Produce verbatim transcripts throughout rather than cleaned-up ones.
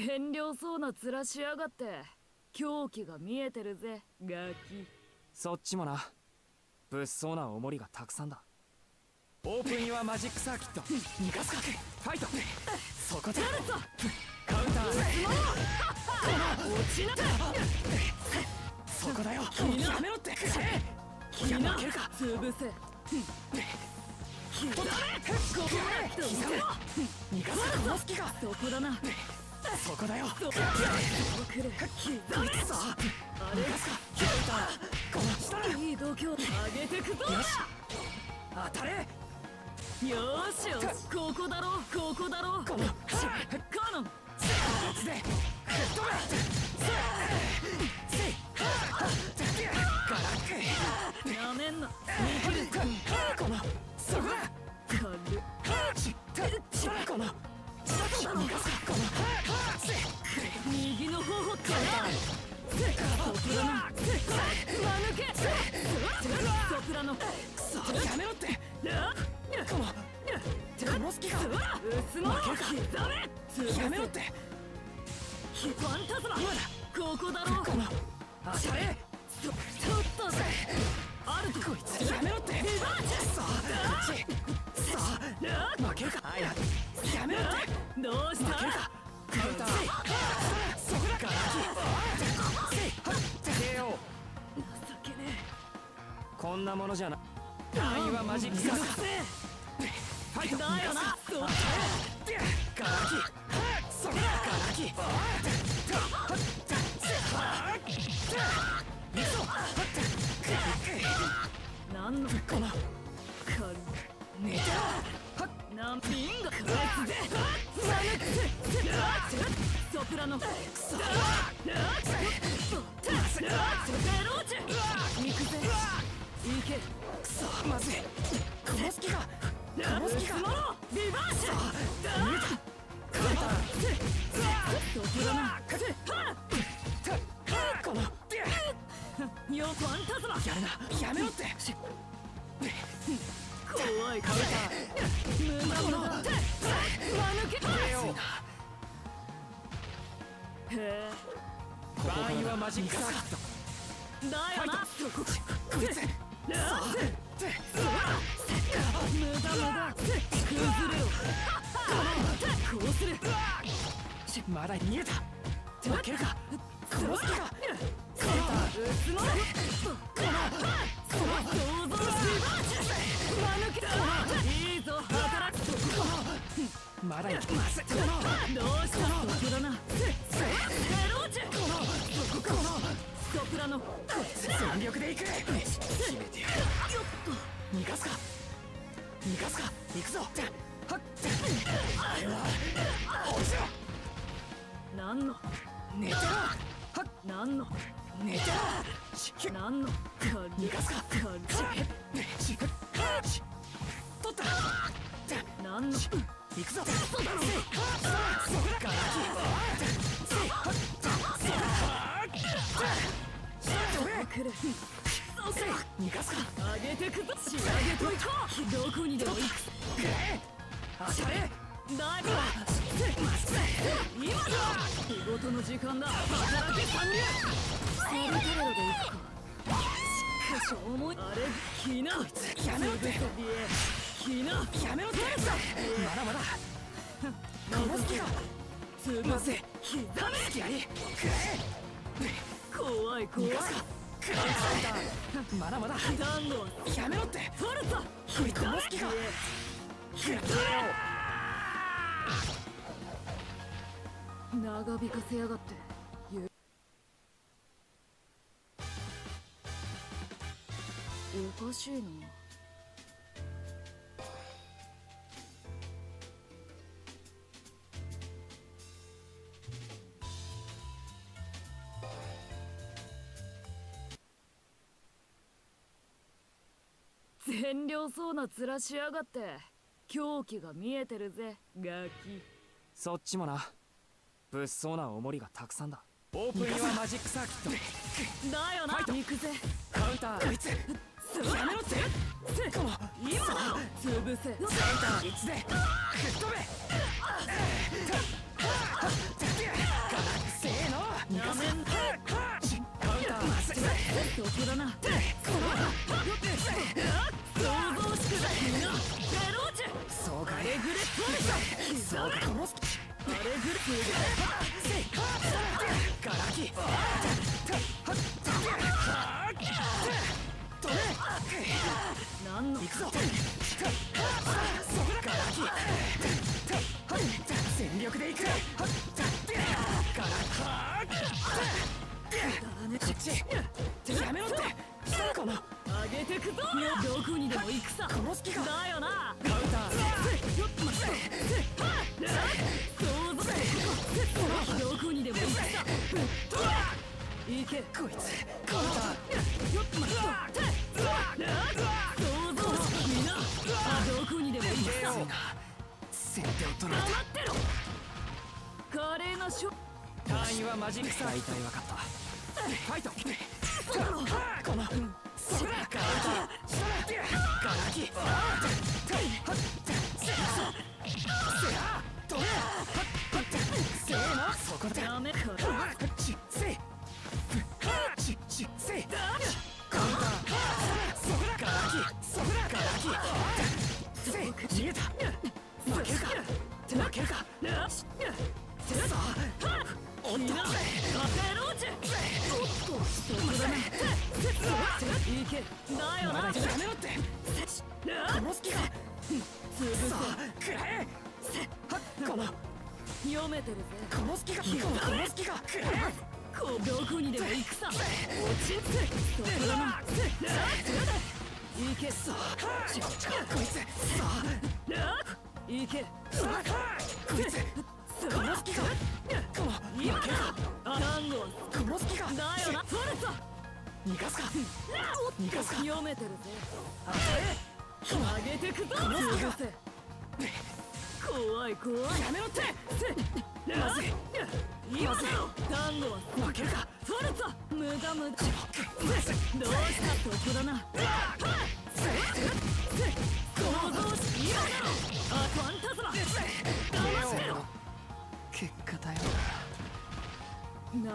善良そうな面しやがって。狂気が見えてるぜガキ。 そっちもな。物騒なおもりがたくさんだ。オープンユアマジックサーキット。逃がすか。ファイト。そこでカウンター。落ちな。そこだよ。やめろって。やめけるか。 潰せ。 取った。ここで膝め。逃がすこの隙が。 そこだな。 そこだよ。 そこ来る。膝め。 さああれ逃がすか。カウンター。この下だ。 いい度胸上げてくぞ。 よし当たれ。 よーしよし、ここだろここだろ。 このカノン形で吹っ飛べ。ガラックなめんな。 このそこだ。 軽っこの逃がすか。この右の頬ってソプラノ間抜けソプラノ。 そうやめろって。このこの隙が薄の負けるか。 膝め。 やめろって。 ファンタズマ今だ。 ここだろ。 この当たれ。 ちょっとぜあるとこいつやめろって。さあこっち。さあ負けるか。あややめろって。 どうした負けるか。カウンター。そこだ。ガラキ ケーオー。 情けねこんなものじゃな。ラインはマジックサーキット。ファイトだよな。そうガラキそこだ。ガラキなんのこのか寝てろ。 なんピンが返すぜ。ソプラノクソベローチ行くぜ。行け。 くそまずい。この隙がこの隙がリバーシ逃げた。 ソプラノこのよファンタズマやるな。やめろって。 怖いカウンター。無駄無駄間抜け。へえバーンユアマジックサーキット。 だよな。そここいつ無駄無駄崩れろ。こうする。 まだ逃げた。負けるか。この隙が薄のこの想像のリバーチ間抜け。いいぞ働く。 まだいきます。このどうしたソプラノベローチソプラノ全力でいく。決めてやる。逃がすか。逃がすか。行くぞ。はっあれは落ちろ。 なんの寝てろ。はっなんの寝てろ。 なんの逃がすか。 軽取った。 なんの行くぞ。そうだろ。そこだ。ガラキ来る。 逃がすか。 上げてくぞ。仕上げといこう。どこにでも行く。 当たれ。 だいぶ今だ。仕事の時間だ。働け参入。サルテレロで行くか。しかし重い。あれキナこいつやめろって。 キナやめろって。まだまだ。この隙が潰せ。 まずい。隙あり。 怖い怖い。 逃がすか。まだまだ。 ダンゴやめろって。 フォルツァこの隙が長引かせやがってゆおかしいな。善良そうな面しやがって。狂気が見えてるぜガキ。 そっちもな。物騒なおもりがたくさんだ。オープンユアマジックサーキット。 だよな。行くぜ。 カウンター。こいつやめろって。この今だ。潰せ。 カウンター。いつで吹っ飛べ。 そこだな。想像しくないな。フェローチェ。 そうかい。 アレグレットレス。 そうか。 アレグレットガラキ。 なんの。 行くぞ。ガラキ。全力で行く。ガラこっちやめろって。この上げてくぞ。どこにでも行くさ。 この隙がだよな。 カウンター。 どこにでも行くさ。行け。 こいつカウンター。 想像しみな。どこにでも行くさ。 先手を取られ黙ってろ。華麗なショット。 単位はマジックサー。大体分かった。ファイト。このそらガラキ。ガラキ。せーの。そこだ。 ダメか。 ちせい。ちちせい。カウンター。そこだ。ガラキ。そこだ。ガラキ。せい。逃げた。負けるか。負けるか。さあ。おっと。 フェローチェ。おっと。そこだな。行け。だよな。 やめろって。この隙が。 潰せ。 さあ、くらえ。この読めてるぜ。 この隙が。この隙が。くらえ。 こどこにでも行くさ。落ち着け。そこだな。行け。 さあ、こいつ。さあ、 行け。 さあ、こいつ。この隙が。この今だ。単語はこの隙が。 だよな。取れた。 逃がすか。逃がすか。 読めてるぜ。 あ上げてくぞ。潰せ。怖い怖い。 やめろって。 まずい。今だよ。単語は負けるか。 取れた。無駄無駄。どうしたそこだな。想像し今だろ。あファンタズマ。騙してろ。 結果だよな。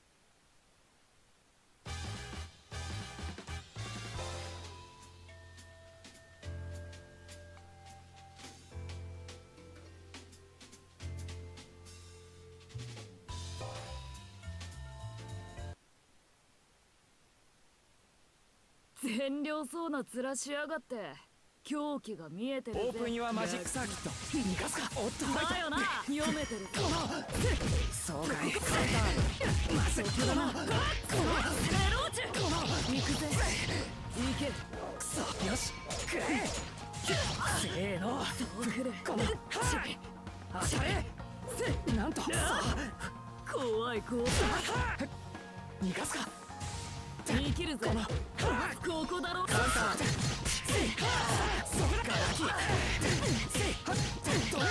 善良そうな面しやがって。狂気が見えてるぜ。 オープンユアマジックサーキット。逃がすか。おっとだよな。読めてる。 このそうかい。 まずこのこのフェローチェ。この行くぜ。行け。 くそよしくれ。せーの。 そうくれ。 この当たれ。なんと。 怖い怖い。 逃がすか。 生きるぜ。ここだろ。 カウンター。そこだ。ガラキ。どれ。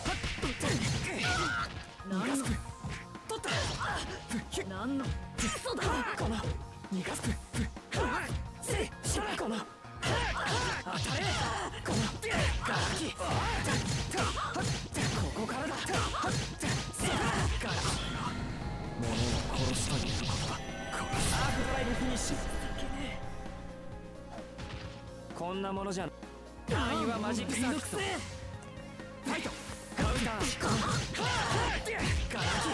何の。 取った。 何の。嘘だ。 この逃がす。せい。この当たれ。このガラキ。ここからだ。ガラ物を殺すということだ。アークドライブフィニッシュ。こんなものじゃん。単位はマジックサーキット。ファイト。カウンター。ガラキ。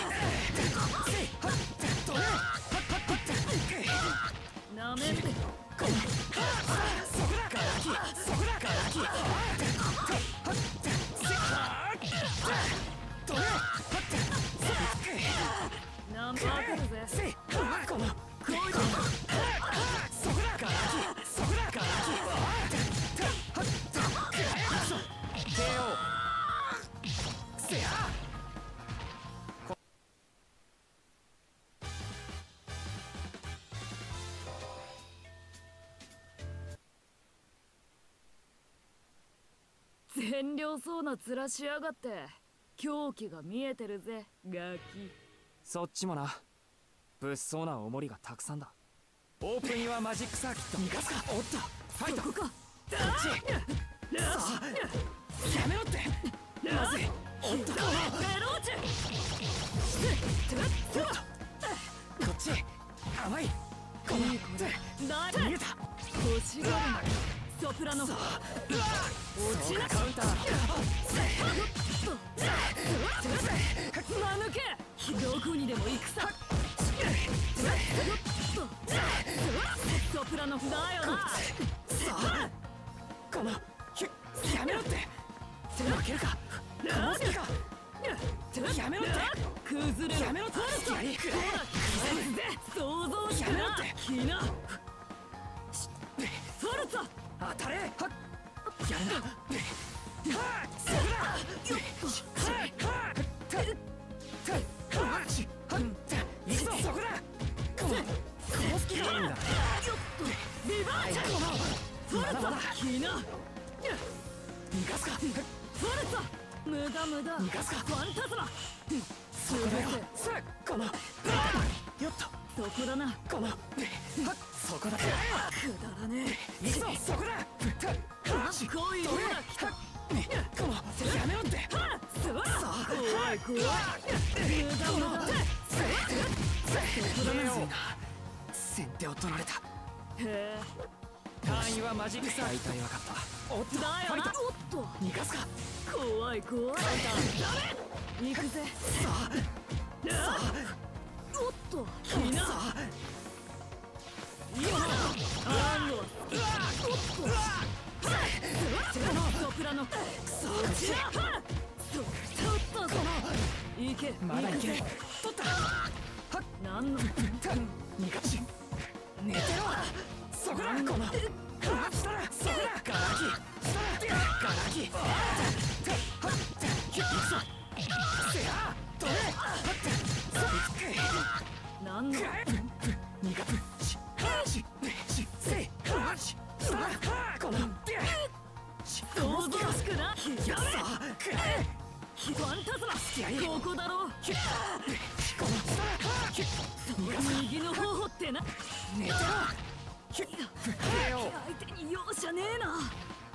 どれ。 なめんで。 このそこだ。ガラキ。そこだ。ガラキ。どれ。 なめんでぜ。 このこいつ。そこだ。ガラキ。そこだ。ガラキ。ケーオー。せや。 善良そうな面しやがって。狂気が見えてるぜガキ。 そっちもな。物騒なおもりがたくさんだ。オープンユアマジックサーキット。逃がすか。おっとファイト。 ここか。 こっち。さあやめろって。まずい。おっとこフェローチェ。 っち甘い。このだ逃げた。 欲しがるなソプラノ落ちなカウンター。 間抜けどこにでも行くさソプラノだよなこのやめろって負けるかこの隙かやめろって崩れろやめろってやりほら想像してなきなフォルツァ当たれはっやるなはっそこだはっはっはっ行くぞそこだこのこの隙がいいんだリバーチャフォルツァきな逃がすかフォルツァ無駄無駄逃がすかファンタズマそこだよさあこのよっとそこだなこのはっそこだくだらねえ行くぞそこだえ来いほら来たこのやめろって怖い怖い無駄無駄そこだな先手を取られた。 へえ単位はマジックサー。大体分かった。おっとだよなおっと逃がすか。 怖い怖い行くぜさあさあおっときなさあ今だあんのおっとソプラノクソちらちょっとこの行けまだいける。取ったはっなんの逃がし寝てろそこだこのしたらそこだガラキしたらガラキはっ行くぞせや取れはっなんの逃がすしししせいはししたらこの想像しくなやさくれファンタズマここだろこのしたら右の方ってな寝てろ相手に容赦ねえな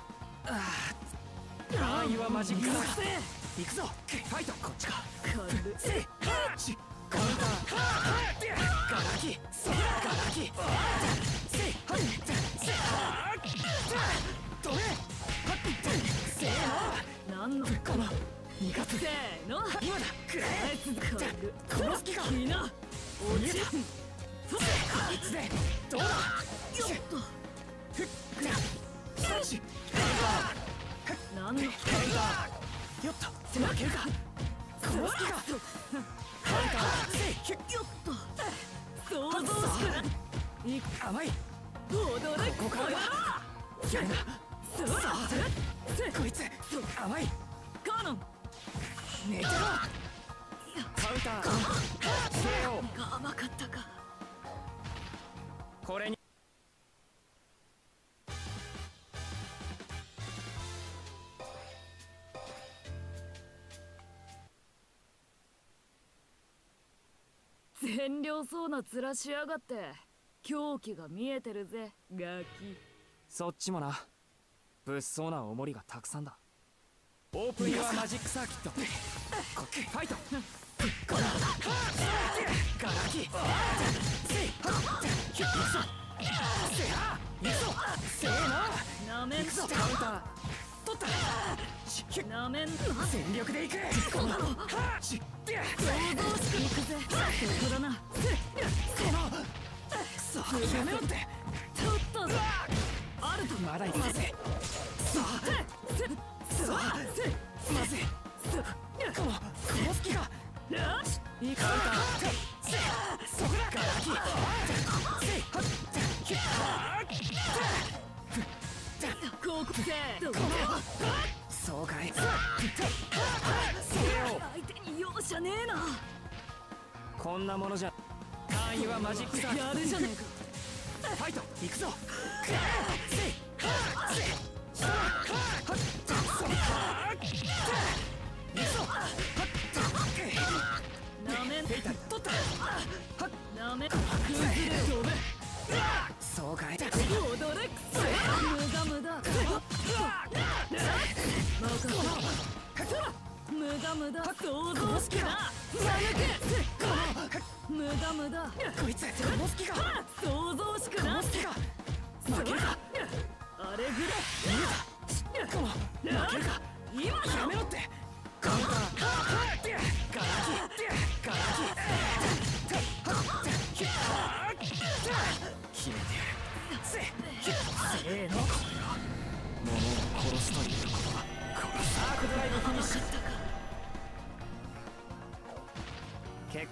単位はマジックだうるせえ行くぞファイトこっちか軽っせいしカウンターガラキそらガラキせいはいせいどれせーのなんのこの逃がすせーの今だくれ軽っこの隙がきな落ちこいつでどうだよっとふっよしなんのよっと負けるかこの隙がカウンターせいよっと想像しくない甘い踊れここからだやるなさあこいつ甘いカノン寝てろカウンターせよが甘かったかこれに善良そうな面しやがって狂気が見えてるぜガキそっちもな物騒なおもりがたくさんだオープンユアマジックサーキットファイトガラキせいはっ行くぞせや行くぞせーのなめん行くぞカウンター取ったなめんな全力で行くこのはっし想像しく行くぜそこだなそうやめろってちょっとあるとまだいけませさあさあまずいこのこの隙がよしいいカウンターそこだガラキせいはっここせどこそうかい相手に容赦ねえなこんなものじゃ単位はマジックサーやるじゃねえかファイト行くぞなめん取ったなめん崩れ飛べそうかい踊れ無駄無駄任せ無駄無駄想像しくな無駄無駄こいつこの隙が想像しくなこの隙がれこの負けるか今やめろってカウンターガラキガラキ決めてやるせせーのこれは物を殺すということだ殺すアークドライブフィニッシュ結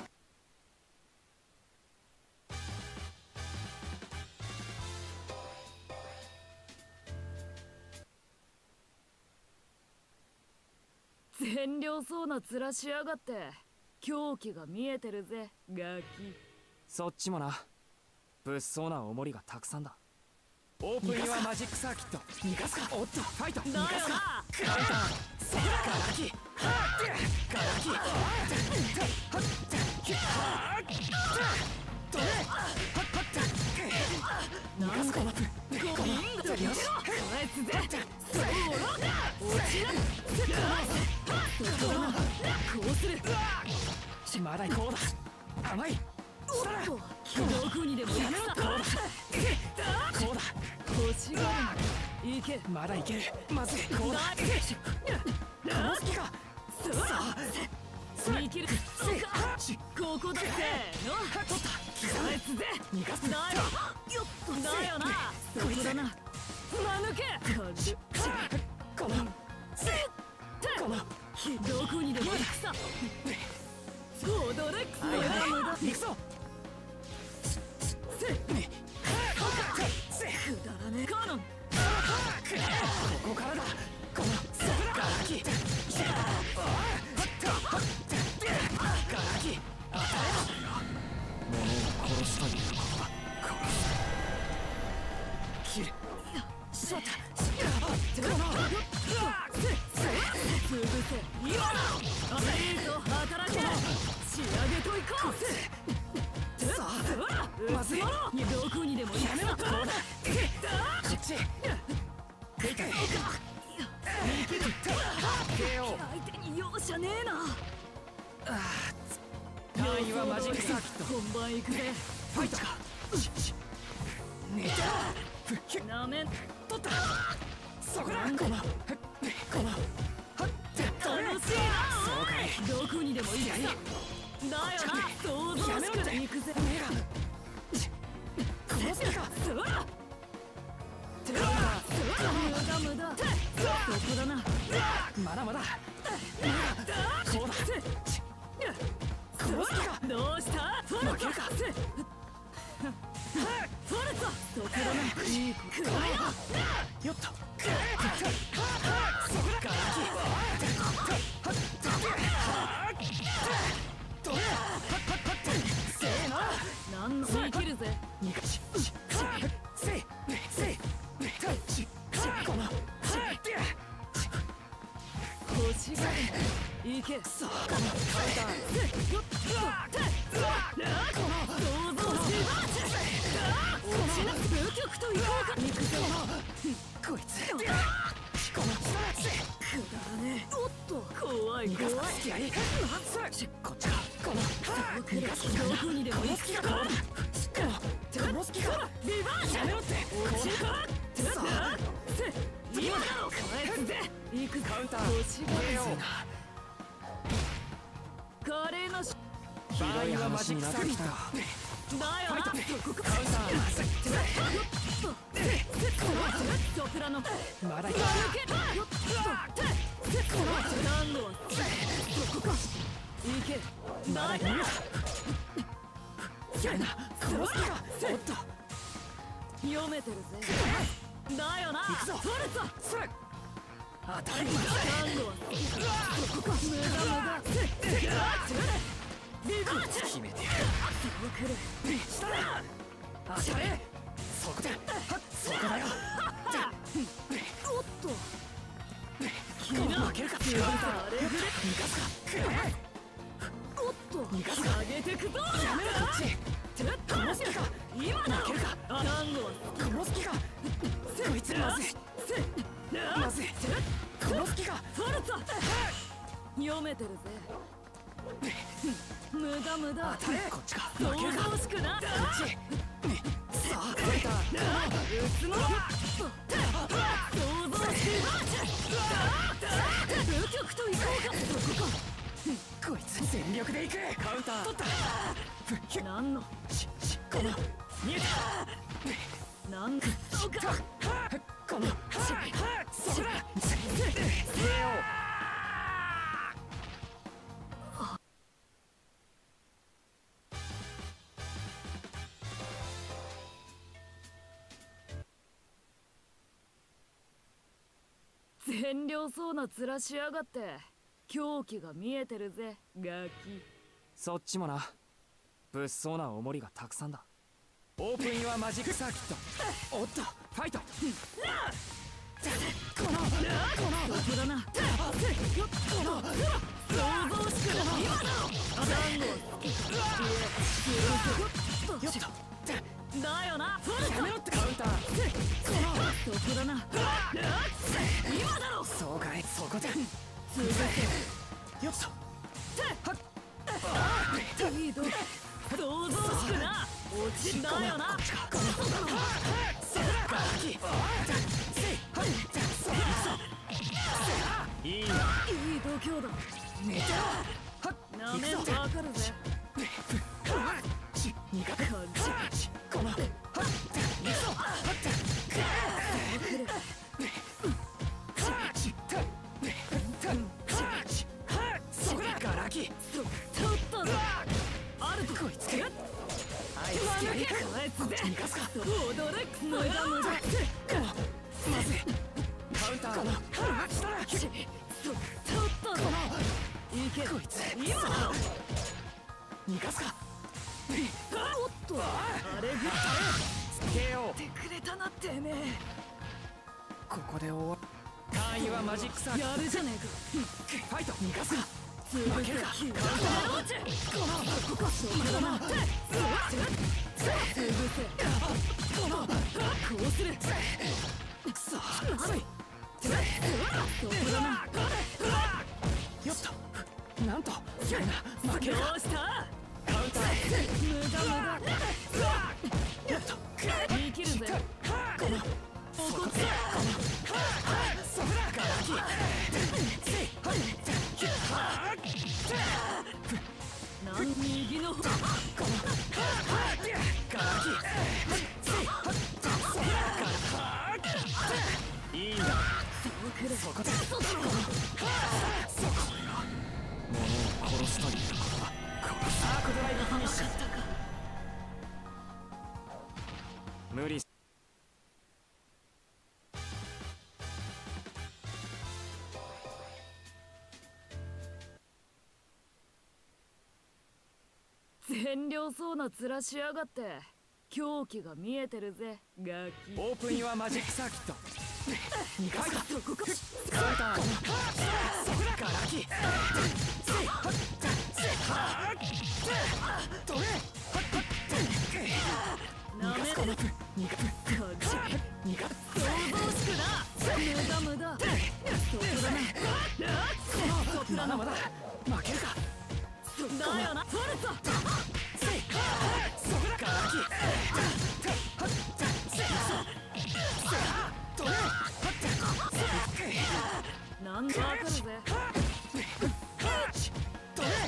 善良そうな面しやがって狂気が見えてるぜガキ。 そっちもな物騒なおもりがたくさんだ。オープンユアマジックサーキット逃がすかおっとファイトだよなカウンターセガラキガラキどれなんかこビンゴとよし返すぜそう落ちるこうするまだこうだ甘いおっとどこにでも行くさこうだ欲しがるな行けまだいけるまずいこうだこの隙か見切るそうかここだせーの取った返すぜ逃がすだよよっだよなそこだな間抜けこのこのどこにでも行くさ踊れクソ無駄行くぞせくだらねカノンここからだこのガラキガラキ与えろ物を殺すということだ殺す切るそうだこのつぶせ今だいいぞ働け仕上げといこうさあまずいどこにでもやめろこうだこっち痛い痛い相手に容赦ねえな単位はマジックサーキット本番行くぜファイトか寝たなめん取ったそこだこのこの楽しいなどこにでも行くさだよな想像しく行くぜ目がこの隙かそら無駄無駄そこだなまだまだこうだこの隙かどうしたフォルツァフォルツァそこだないい子くらいなよっとそこだガラキどれせーの何の生きるぜにかしせいせいこの欲しがる行けそうこのカウンターよっこの想像し落ちな武曲といこうか行くぜこいつこのくだらねおっと怖い怖い隙ありこっちかこのどこにでも行くさこの隙かリバーシやめろって落ちるからさあ今だろ返すぜ行くカウンター欲しがるぜ華麗なしひどい話になってきただよなそこかカウンタソプラノーまだい抜けたよっ何度はそこか行けまだいるやるなこの隙かおっと読めてるぜだよな行くぞフォルツァそれ当たり何度はそこか無駄無駄リバーチ決めてやるそう来るしたら当たれそこだそこだよおっと君負けるか強さあれ逃がすかおっと逃がすか上げてくぞやめろこっちこの隙か今だ負けるか単語はこの隙かこいつまずいまずいこの隙かフォルツァ読めてるぜ無駄無駄当たれこっちか想負けるか像しくなこっちさあつの想像して武局といこうか。そこか。 こいつ全力でいく。カウンター取った。 何のししこの見えた。 なんそうか。 このそらせよ善良そうな面しやがって。狂気が見えてるぜガキ。 そっちもな。物騒な重りがたくさんだ。オープンユアマジックサーキット。おっとファイト。このこのそこだな。この想像しくな。今だろ。団子を好き。 よっとだよな。 やめろってカウンター。 そこだな。今だろ。 そうかいそこで続け。 よっといいぞ。想像しくな。落ちだよな。 いいいい度胸だ。 寝てろ。 なめんわかるぜ。 苦く感じこのそこだガラキ。 ちょっとだ。あるとこいつけ。 はいつきあり返すぜ。 逃がすか。 踊れ無駄無駄。 まずいカウンターのちちょっとだ。いけ。 こいつ今だろ。 逃がすか。 おっとあれぐらいつけよう。 ってくれたなてめえ。 ここで終わる。会員はマジックサーキッやるじゃねト。ファイト逃がすか。 えか。 負けるか。 カウンター落ち。このここそこだな。つぶせ。このこうする。 くそまずい。 そこだな。 よっとなんとやるな。負けるか。 どうしたカウンター無駄無駄。 よっと生きるぜ。 この怒ってそこだガラキ。 なん右の方。 ガラキ。いいな。 そうくる。 そこだ。 そうだろ。 そこよ。物を殺すということだ。殺す。アークドライブフィニッシュ。無理。 善良そうな面しやがって。狂気が見えてるぜガキ。 オープンユアマジックサーキット。にかいだ。 そこか。 カウンターそこだガラキ。どれなめるこの苦く感じ。 苦く想像しくな。無駄無駄。そこだな。そこだな。 まだまだ負けるか。 だよな。取るぞ。 そこだガラキ。どれなんだわかるぜ。 どれ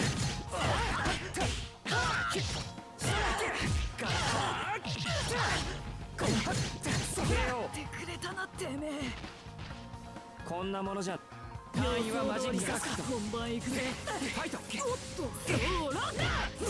それよ。 ってくれたなてめえ。 こんなものじゃ。会員はマジックサーキット。 本番行くぜ。 ファイト。 おっとそうなんだ。どう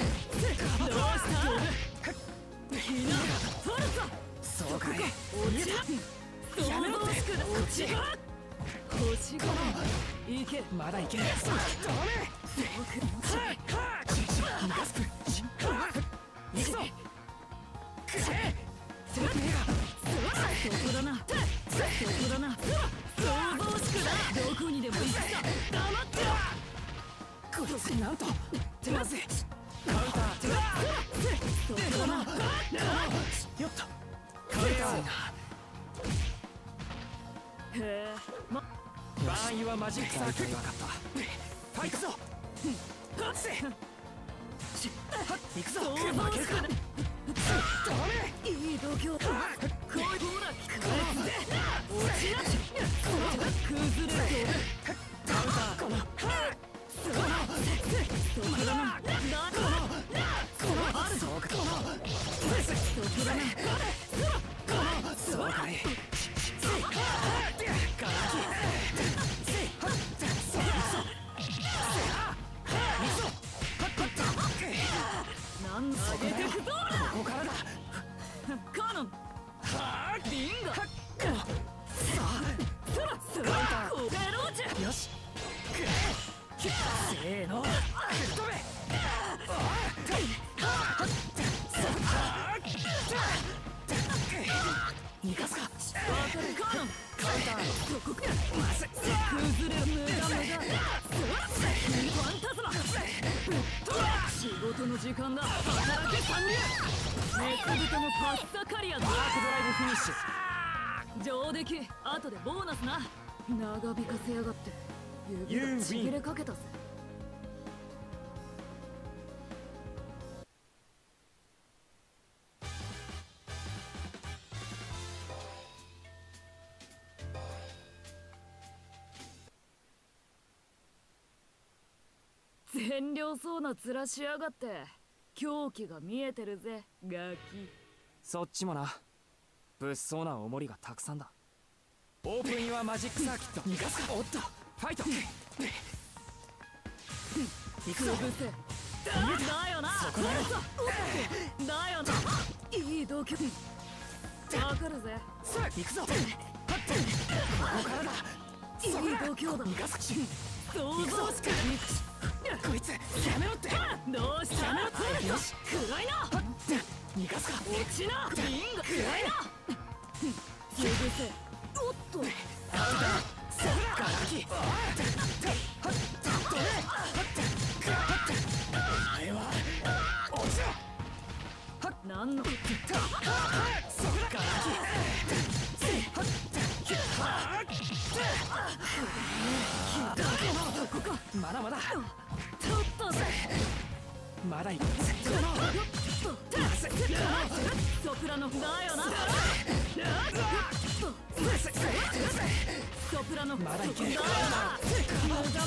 したひな取るぞ。 そうかい。 落ち想像しくな。落ち星がいけ。 まだいける。ダメ。 そうくんち逃がす。行くぞ。くせ。 そこだな。そこだな。想像しくな。どこにでも行くさ。黙ってろ。 こいつなんとまずい。カウンターそこだな。 よっとカウンターへえ。まバーンユアマジックサーキット。分かったファイトぞ。はっせ行くぞ。 想像しくな。 いい度胸だ。こいほら返すぜ。落ちなし。崩れるとカウンター。このそこだな。だこのこのあるぞ。このそこだな。このそうかい。ガラキなんだ上げてくぞ。ここからだ。カノンはあリンガさあそらそらこれローチよしせーの吹っ飛べ。逃がすか。わかるカノンカウンターそこか。崩れる無駄無駄。ファンタズマ仕事の時間だ。働け参入。熱豚のパスタカリアだ。アークドライブフィニッシュ上出来。後でボーナスな。長引かせやがって指がちぎれかけたぜ。善良そうな面しやがって。狂気が見えてるぜガキ。 そっちもな。物騒なおもりがたくさんだ。オープンユアマジックサーキット。逃がすか。おっとファイト。行くぞ。だよな。そこだよ。だよな。いい度胸わかるぜ。さあ行くぞ。ここからだ。いい度胸だ。逃がすか。想像しかこいつやめろって。どうした。やめろって。よし暗いな。逃がすか。落ちな。リンガ暗いな。潰せ。おっとガラキあれは落ちろ。何のガラキまだまだちょっとまだいく。ソプラノだよな。ソプラノまだいける。無駄無駄。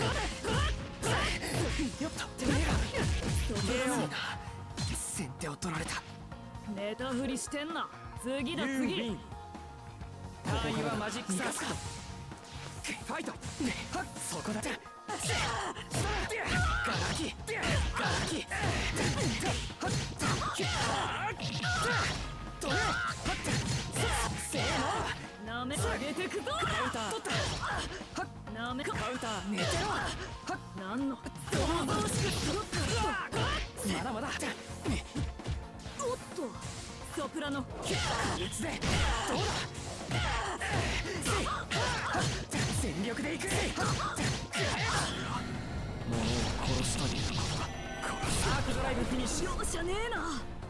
よっとてめえがソプラノ先手を取られた。ネタ振りしてんな。次だ次。ターンはマジックサーキット。ファイト。そこだ。ガラキガラキせーのなめ上げてくぞ。カウンターなめカウンター寝てろ。なんの想像しく揃った。まだまだ。おっとソプラノいつでどうだ。全力でいく。物を殺しということだ。アークドライブフィニッシュ。容赦ねえな。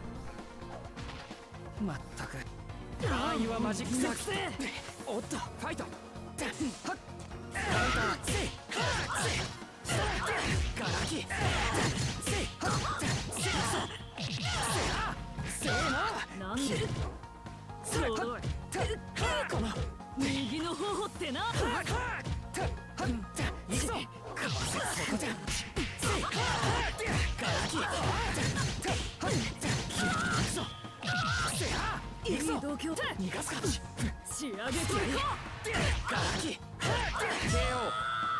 まったくターンはマジックサーキット。おっとファイト。カウンターガラキせーの。なんでそうこの右の頬ってな。いくぞ。そこじゃガラキいくぞ。逃がすか。仕上げていこう。ガラキ ケーオー。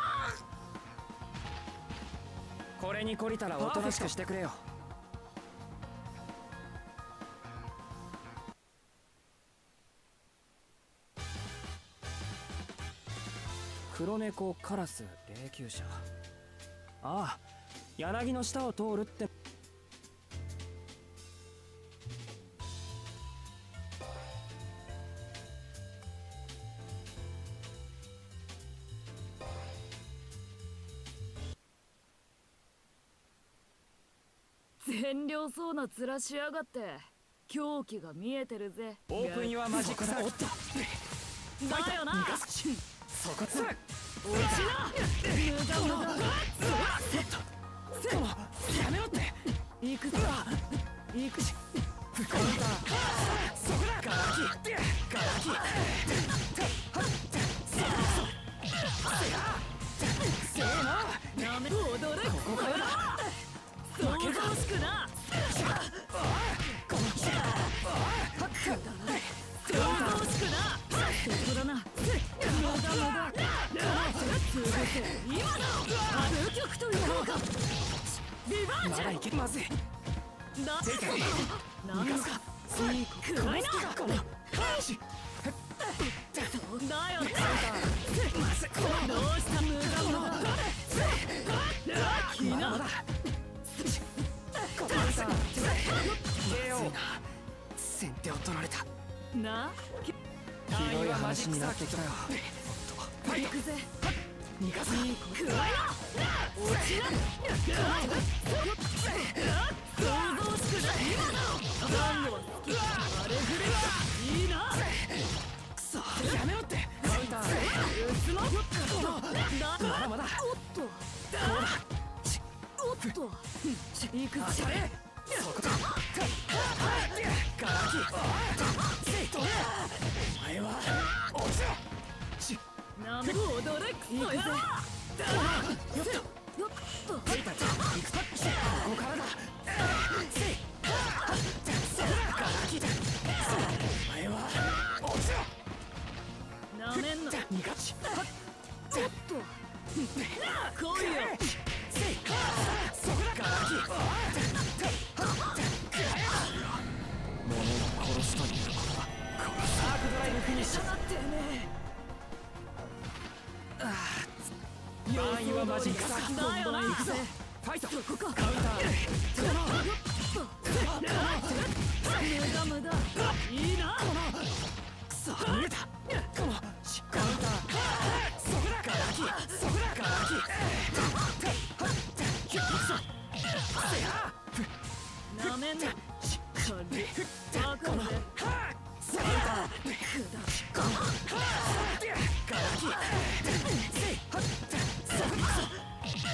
これに懲りたらおとなしくしてくれよ。黒猫カラス霊柩車。ああ柳の下を通るって。善良そうな面しやがって。狂気が見えてるぜ。オープンユアマジックサーキット。だよな。そこつ落ちな。無駄無駄。やめろって。行くぞ。行くしカウンターそこだガラキガラキせーのなめ踊れここから想像しくなこの想像しくなそこだな無駄無駄潰せ今だ歩曲といこうかビバーチまだいけまずいャだ正解なんかいい子くらいなこのしそうだよねまずいどうした無駄無駄気なここさゲオ先手を取られたなひどい話になってきたよ行くぜ逃がすいい子くらいな落ちな想像しくない今だ何のは好きあれぐれいいなくそやめろってカウンターうつのだまだまだおっとおっと行くぜそこだガラキせいとお前は落ちろしなめ踊れクソよよっとよっとここからだせいガラキお前は落ちろなめんな逃がしおっと来いよせいそこだガラキ物を殺すということは殺すアークドライブフィニッシュ下がってねバーンユアマジックサーキットだよな行くぞファイトそこかカウンター無駄無駄いいなくそ逃げたこのカウンターそこだガラキそこだガラキ行くぞせやなめんな軽いバカでそこだガラキせいそこだ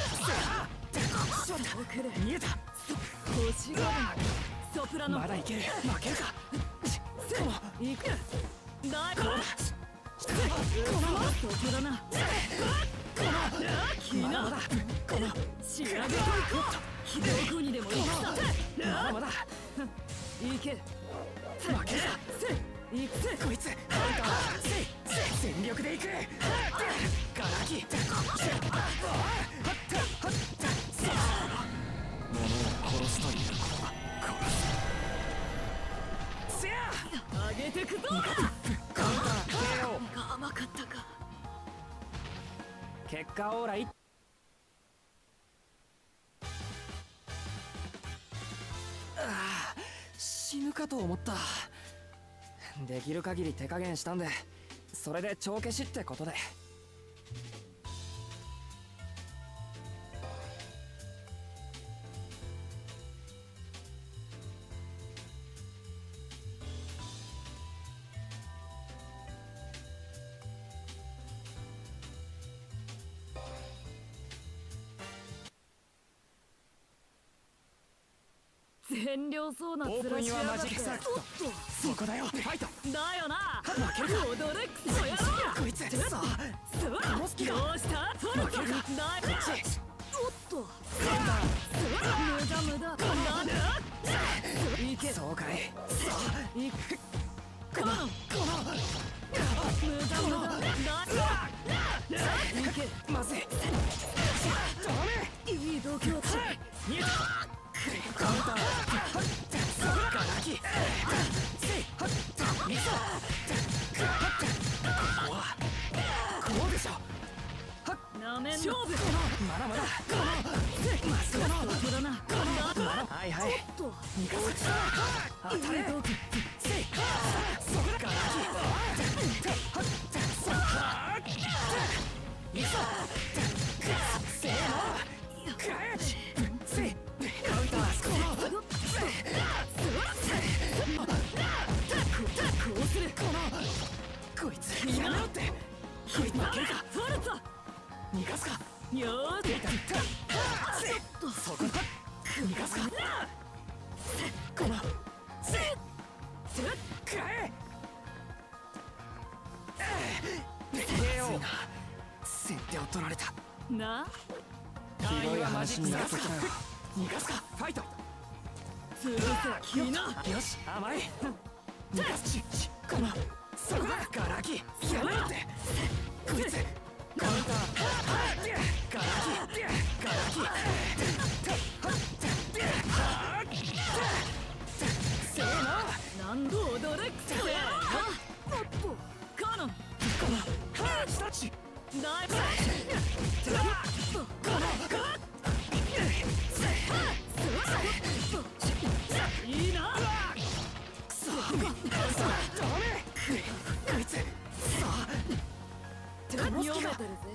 遅れ逃げた欲しがるなソプラノまだいける負けるか行くだこうソプラナ気なこの仕上げといこうどこにでも行くさまだまだ行け負けるか行くぜこいつカウンターせい全力でいくガラキ物を殺すということは殺すせや上げてくぞカウンター ケーオーが甘かったか結果オーライあー死ぬかと思ったできる限り手加減したんでそれで帳消しってことで善良そうなオープンユアマジックサーキットおっそこだよファイトとだよな負けるか踊れクソ野郎こいつそうそうこの隙だどうした取るぞ負けるかだこっちおっとカウンタ無駄無駄なんだ行けーそうかい行くこのこの無駄無駄だ行けまずいダメいい度胸だ逃げたカウンターガラキせいいざここはこうでしょなめん勝負まだまだまずこのそこだなはいはいおっと逃がす当たれいい度胸せいそこだガラキいざせーのクラッチせいカウンタースコーこうするこのこいつやめろってこいつ負けるか取るぞ逃がすかよーしせいそこだ逃がすかこのせいくらえ。ケーオー。先手を取られた。 なひどい話になってきたよ。逃がすか。ファイト。 潰せキナ。 よし甘い。逃がすしこのそこだ。ガラキやめろって。こいつカウンター。ガラキガラキせーの。 何度踊れクソ野郎。おっとカノン。 このハーチタッチ。 ナイス。いいな。 くそダメ。こいつさあ読めてるぜ。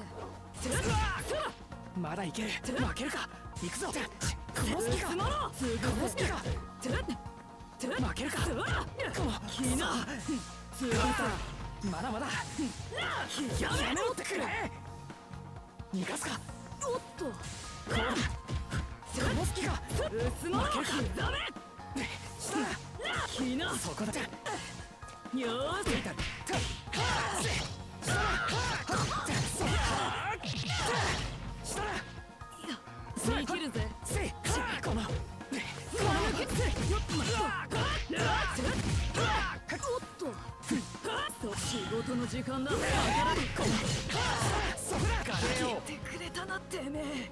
まだいける。負けるか。行くぞ。この隙か。この隙か。負けるか。このキナ。 潰れた。まだまだ。やめろってくれ。逃がすか。 おっとこの隙か。 薄の刻め。 したらキナ。 そこだ。 よーし。 したら見切るぜ。 せいこのこのけつ。よっと待っと。おっと。そう仕事の時間だ。 そこだ。 聞いてくれたなてめえ。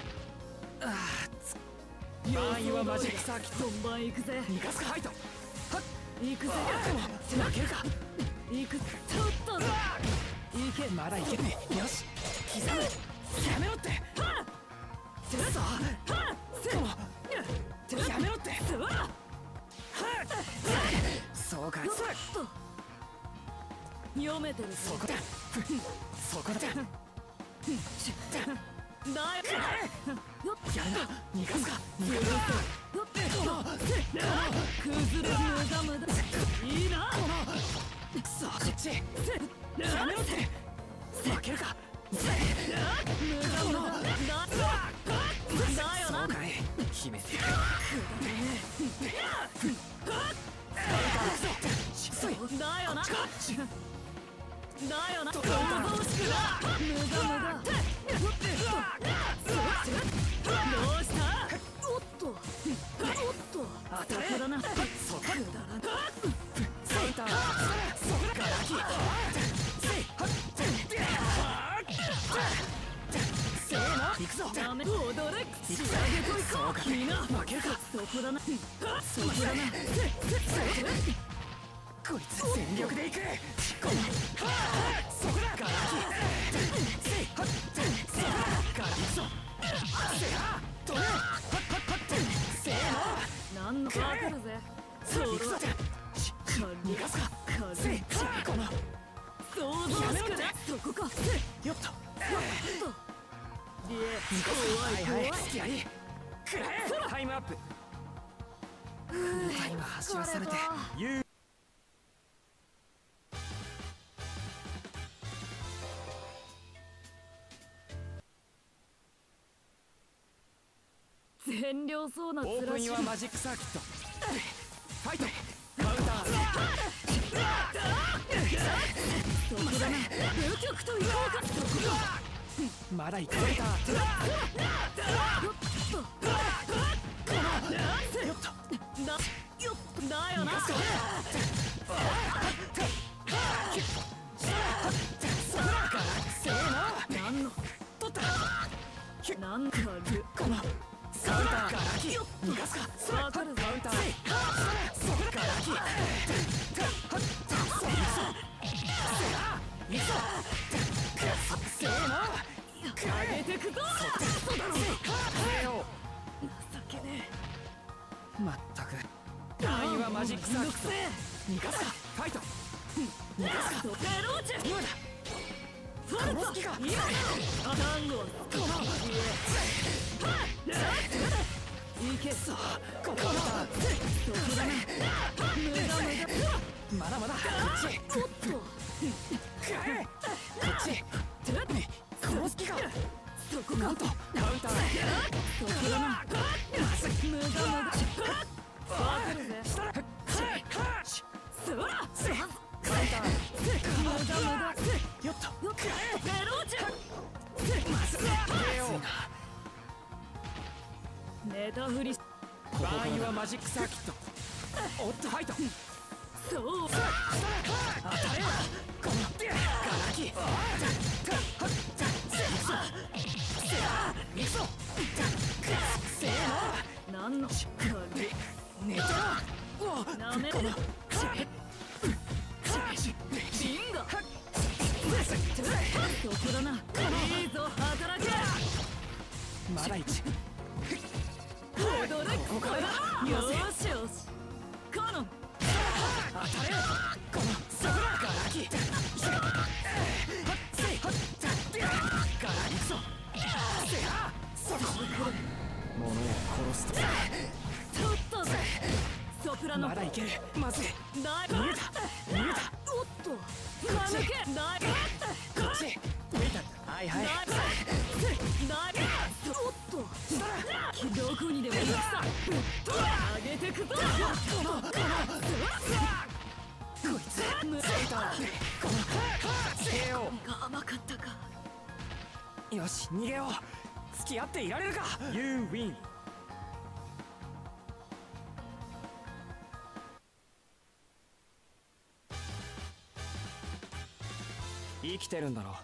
バーンはマジックサーキット。 本番行くぜ。 逃がすか。ファイト。 行くぜ。 負けるか。 行く。ちょっと行け。 まだいけね。よし刻む。やめろって。さあやめろって。そうか。 読めてる。 そこだ。そこだ。 だよ。よっやるな。逃がすか。 よっ崩れる無駄無駄。いいな。 さあこっち。やめろって。負けるか。 無駄無駄だ。だよな。 そうかい。秘めてやる。 だよな。だよな。想像しくな。無駄無駄。どうした。おっとおっと当たりだな。 そこだ。 くだらな。 センター。そこだ。ガラキ。せーの。行くぞ。 ダメ。踊れ。仕上げといこう。みんな負けるか。 そこだな。そこだな。 こいつ全力でいく。このそこだ。ガラキ。せいはっそこだ。ガラキ。そせや止めろ。はっはっはっせーの。 なんのバカだぜ。そ行くぞ。逃がすか。せいこの想像しくな。そこか。 よっと。 リエ怖い怖い。 付き合いくらえ。タイムアップ。タイム走らされて言う。 善良そうなオープン面しはマジックサーキット。ファイト。カウンター。 そこだな。武力というか。そこだ。 まだいく。カウンター。 よっと。 よっと。 だよっだよな。なんの取った。 なんかる。 このカウンター。逃がすか。 わかるぞ。 カウンター。そこだ。ガラキ。そういくぞ。せーの。 上げてくぞ。そうだろ。情けねえ。 まったく。ラインはマジックサーキット。逃がすか。ファイト。逃がすか。 ペローチェ。 今だ。 ファルト。今だ。アタンゴ。このいけ。 そうここだ。 そこだな。無駄無駄。 まだまだ。こっち。 おっと。 こっち。この隙か。 そこか。 なんとカウンター。 そこだな。無駄無駄。わかるぜ。 はマジックサーキット。おっとファイト。 そう当たれよこのガラキ。行くぞ。せーの。 なんの寝てろ。 なめるビンゴそこだな。いいぞ働け。 まだ一。 踊るここだ。よしよしカノン当たれよこのソラガラキ。ガラキクソ。物を殺すと。 ちょっとぜソプラノ。 まだいける。まずい。 だい逃げた逃げた。 おっと間抜けだいこっち。見た。はいはい。 だいおっとどこにでも行くさ。上げてくぞ。 こいつついた。このつけよが甘かったか。 う。よし逃げよう。付き合っていられるか。 You win。 生きてるんだろ。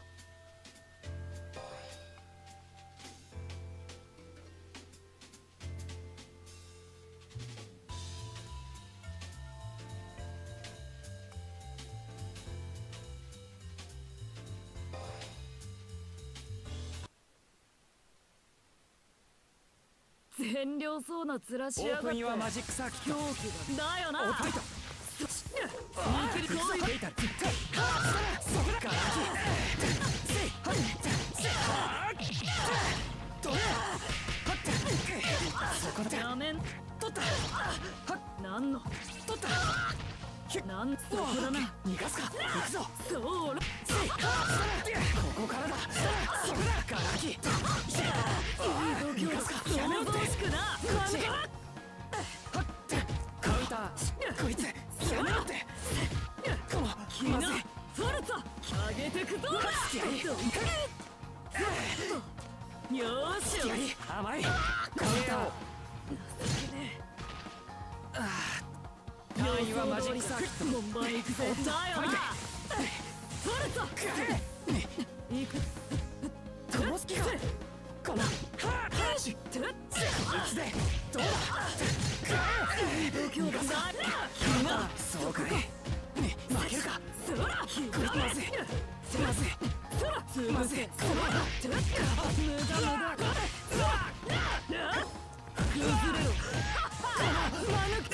善良そうな面しオやがって。 ープンイワマジックサーキット。 狂気がだよな。 おファイト。 見切り遠い。 ついた。そこだ。ガラキ。どれ。そこだ。 やめん取った。 なんの取った。 なんそこだな。 逃がすか。行くぞ。 そうらここからだ。そこだ。ガラキ。 度胸想像しくな。 カウンター。こいつやめろって。この君のまずい。 フォルツァ上げてくぞ。 付き合いよーしよし。 付き合い甘い。カウンター。単位はマジックサーキット。 本番行くぜ。だよな。フォルツァ行く。 この隙がこのハーシてっいつでどうだ。 度胸だ。 そうかい。負けるか。 そらまずいまずいそらつぶせ。そら無駄無駄。崩れろ。間抜け。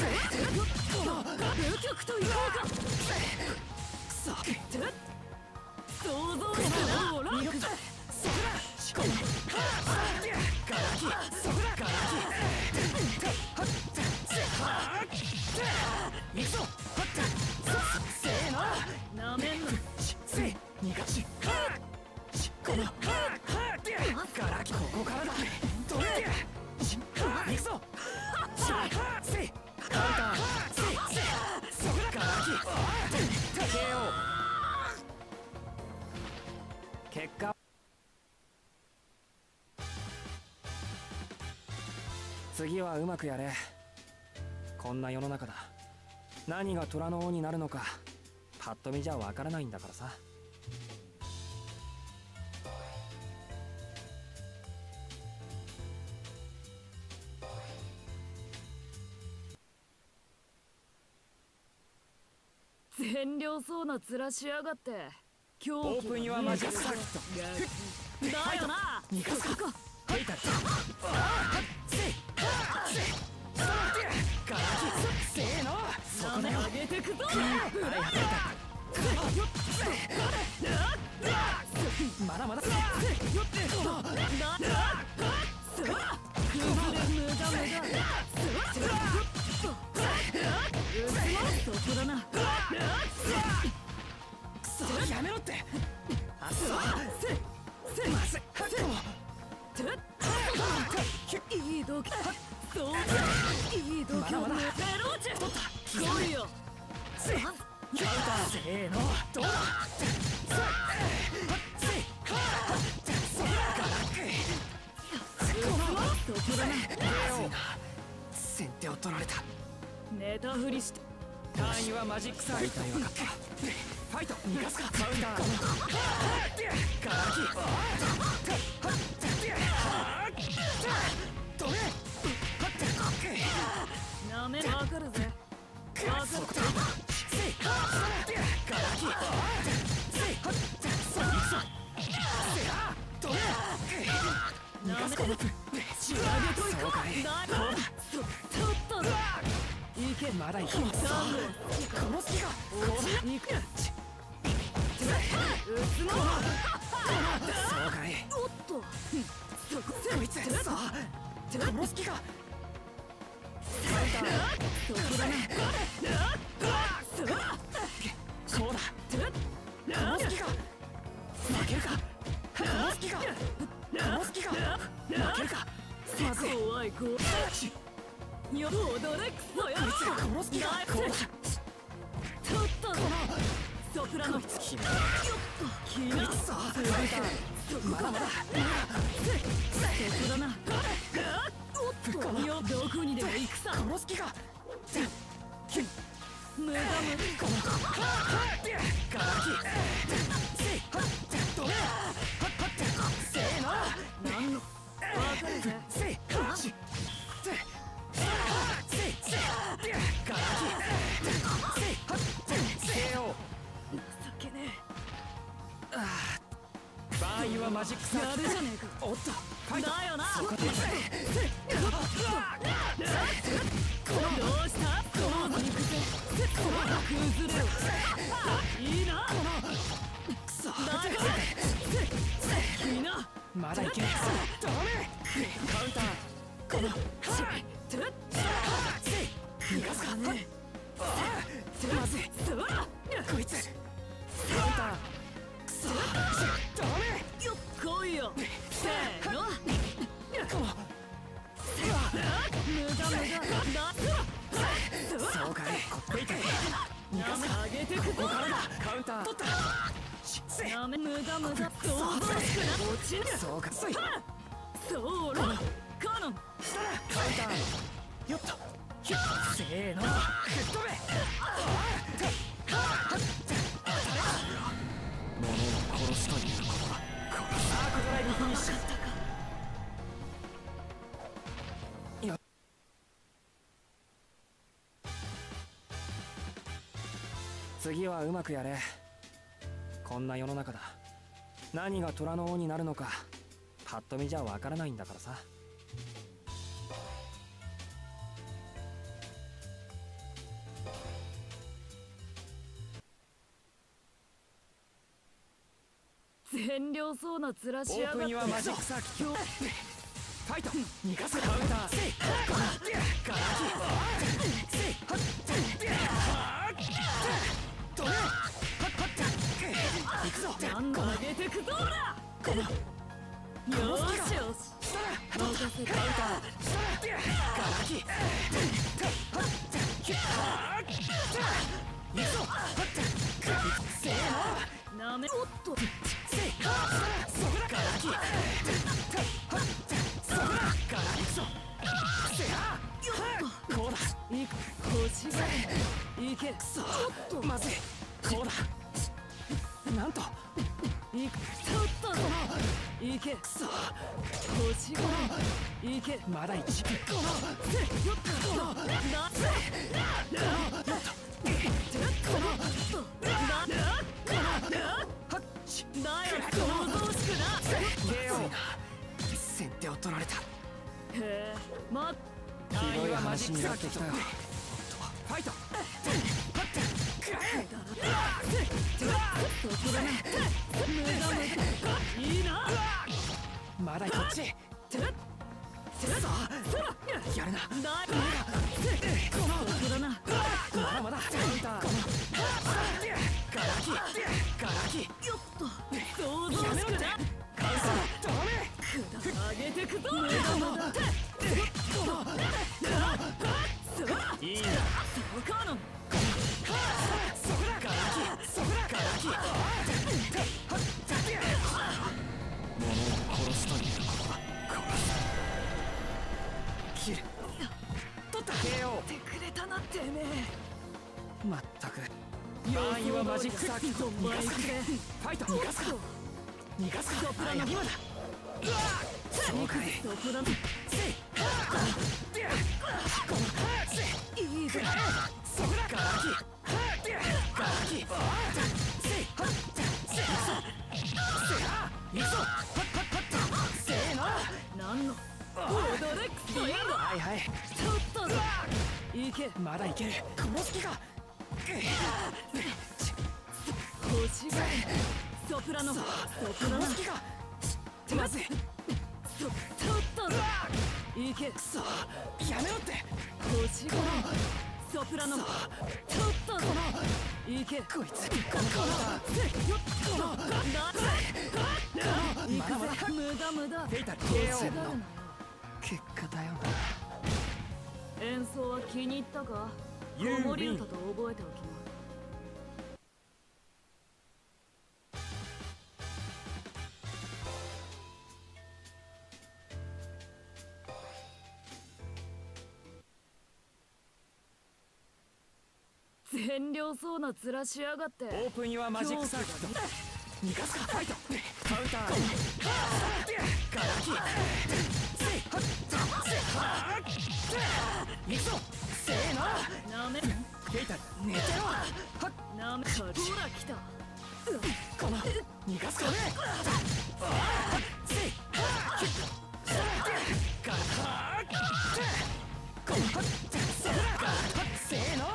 無極といこうか。 そう想像してな。 逃げるぞ。そこだ。このガラキ。そこだ。ガラキ。行くぞ。せーの。 なめんな。 せい逃がしこのガラキ。ここからだ。どれ。行くぞ。せいカウンター。せいそこだ。ガラキ。ケーオー。結果次はうまくやれ。こんな世の中だ。何が虎の王になるのかパッと見じゃわからないんだからさ。 善良そうな面しやがって。狂気オープンイワマジックサーキット。 だよな。 逃がすか。 そこか。 ファイター。せいガラキ。せーの。そこだよ。 上げてくぞ。 まだまだ。 崩れ無駄無駄。そこだな。 くそやめろって。あっそうまずい。 いい度胸。そうだ。いい度胸。メローチェ。来いよ。 せいカウンター。せーの。どうだ。せいそこだ。ガラキ。 そこだな。 せ先手を取られた。 寝たふりして。 単位はマジックサーキット。分かった。ファイト逃がすか。カウンターガラキ止め。 なめわかるぜ。わかる。 そこだ。ガラキなめ仕上げといこう。ちょっといけ。 まだいけ。 この隙が行く。うつのそうかい。 おっとそここいつさあこの隙がそこだな。 そうだ。この隙が負けるか。この隙がこの隙が負けるか。まずい。 怖い子よ踊れクソよ。 この隙がこうだ。 ちょっとソプラノこいつ決めよっと気がこいつさまだまだそこだな。おっとよどこにでも行くさ。 この隙が無駄無駄このガラキせいはっ止めはっはってせーの何のわかるぜ。 せいはっせいせいガラキせいはっせいを情けね場合はマジックサえ。やーるじゃねえか。 おっとファイトだよな。 そこでどうした？この肉で崩れろ。いいな。 くそだがいいな。 まだいけ。ダメカウンターこのてっ逃がすかね。まずいそらこいつカウンターくそダメよっ来いよ。せーのこの無駄無駄だ。 そうかいこっこいて逃がすか。 上げてくぞ。 ここからだカウンター取ったせやめ無駄無駄想像しくな落ちる。 そうかそいそうらカノンカウンターよっとせーの吹っ飛べ物を殺すということだ。これさあここらにフィニッシュ。次はうまくやれ。こんな世の中だ。何が虎の王になるのかパッと見じゃわからないんだからさ。 善良そうな面しやがって。 オープンイワマジックサーキット。ファイト逃がすカウンターせいガラキせいはっどれはっはって行くぞ。 なんだ上げてくぞーら。 このよーしよし任せた。 ガラキはっ行くぞせーのなめおっとせいそこだガラキはっそこだガラキそせやこうだいく腰がいけ。 くそまずいこうだなんといくちょっといけ。 くそ腰がいけ。 まだ一このよっとだせよっとこのだはっちだよ想像しくな。 ゲオ先手を取られた。 へえまっひどい話になってきたよ。ファイトそこだな。無駄無駄いいな。 まだこっちてっさあやるなだこのそこだな。 まだまだカウンターこのガラキガラキよっと想像しくな。 カウンターダメ上げてくぞ。無駄無駄いいなそうかのそこだガラキそこだガラキ物を殺すということだ。殺す切る取ったってくれたなてめえ。 まったく安易はマジックサーキット逃がすか。ファイト逃がすか逃がすか。あ今だ。うわそうかい。 ソプラノいいぜ。 そこだガラキガラキせいはっせい行くぞせーのなんの踊れクソ野郎。 はいはいちょっとだいけ。 まだいけるこの隙が星がソプラノソプラノこの隙がまずいちょっとだいけ。 くそやめろって星がソプラノちょっとだいけ。 こいつこの顔だこのだまだまだ無駄無駄。 フェイタル ケーオー の結果だよな。 演奏は気に入ったか。子 You 守 win 歌と覚えておきな。善良そうな面しやがって。 オープンユアマジックサーキット逃がすかファイトカウンターガラキせいはっせいはっ行くぞせーのなめフェイタル寝てろはっなめほら来た。 この逃がすかねせいガラこのはっせいガラせーの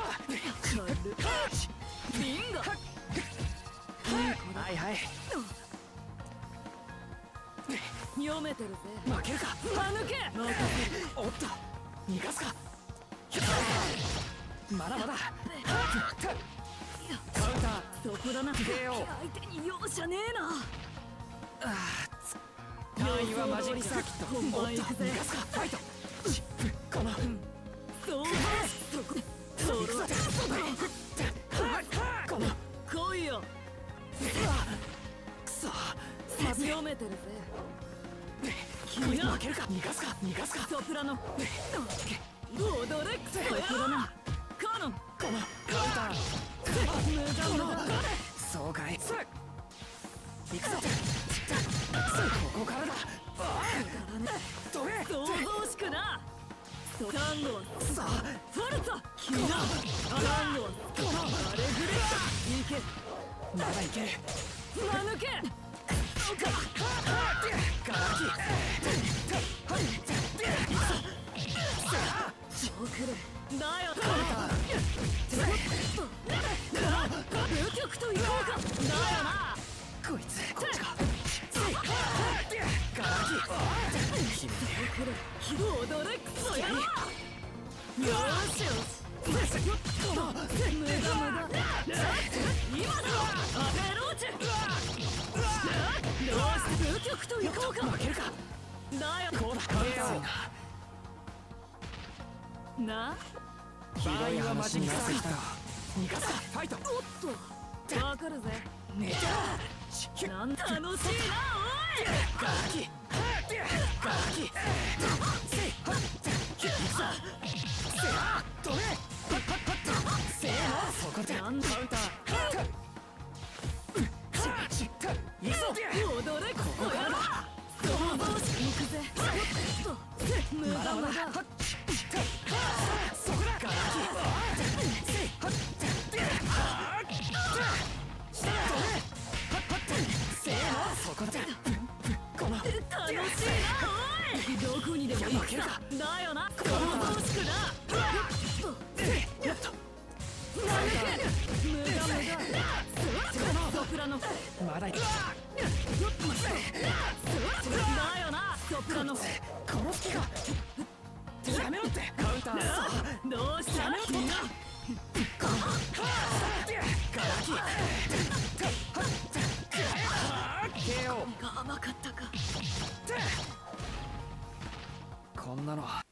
ビンゴ。 はいはい読めてるぜ。 負けるか歯抜け。任せる。 おっと逃がすかまだまだカウンターソプラノケーオー相手に容赦ねえな。 単位はマジックサーキットおっと逃がすかファイトこのそうだそこそろこの来いよ。 くそ読めてるぜ。 こいつ負けるか逃がすか逃がすかソプラノ踊れクソソプラノカノンこのカウンター無駄無駄。 そうかい行くぞここからだ飛べ想像しくな。ソカンゴはくそフォルツァキナアランゴはこのアレグレいけ。 まだいける間抜け。 ガラキそうくれだよ。武曲といこうかだよな。 こいつこっちかガラキ決めてくれ踊れクソ野郎。よーしよし無駄無駄。今だアベローチどうして武曲といこうか負けるかだよ。 こうだカウンターなひどい話になってきた逃がすかファイトおっとわかるぜ。 寝てろなん楽しいなおい。 ガラキガラキせいはっ行くぞせいはっ飛べはっはっはっせいのそこでカウンター行くぞ踊れクソ野郎。想像しに行くぜ。無駄無駄。 そこだガラキせいはっ飛べせいのそこだこの楽しいなおい。どこにでも行くさだよな。想像しくな。 やっと無駄無駄。ソプラノまだいけだよな。ソプラノこの隙がやめろってカウンターどうしたやめろってみんなガラキケーオーが甘かったか。 こんなの